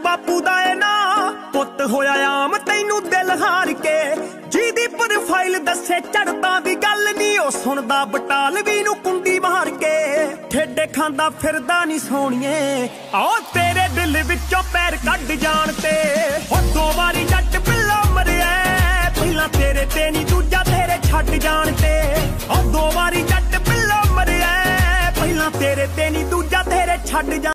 ਬਾਪੂ ਦਾ ਏ ਨਾ ਪੁੱਤ ਹੋਇਆ ਆਮ ਤੈਨੂੰ ਦਿਲ ਹਾਰ ਕੇ ਜਿਹਦੀ ਪ੍ਰੋਫਾਈਲ ਦੱਸੇ ਚੜਦਾ ਵੀ ਗੱਲ ਨਹੀਂ ਉਹ ਸੁਣਦਾ ਬਟਾਲਵੀ ਨੂੰ ਕੁੰਡੀ ਮਾਰ ਕੇ ਠੇਡੇ ਖਾਂਦਾ ਫਿਰਦਾ ਨਹੀਂ ਸੋਹਣੀਏ ਆਓ ਤੇਰੇ ਦਿਲ ਵਿੱਚੋਂ ਪੈਰ ਕੱਢ ਜਾਣ ਤੇ ਉਹ 2 ਵਾਰੀ ਜੱਟ ਪਿੱਲਾ ਮਰਿਆ ਪਹਿਲਾਂ ਤੇਰੇ ਤੇ ਨਹੀਂ ਦੂਜਾ ਤੇਰੇ ਛੱਡ ਜਾਣ ਤੇ ਉਹ 2 ਵਾਰੀ ਜੱਟ ਪਿੱਲਾ ਮਰਿਆ ਪਹਿਲਾਂ ਤੇਰੇ ਤੇ ਨਹੀਂ ਦੂਜਾ ਤੇਰੇ ਛੱਡ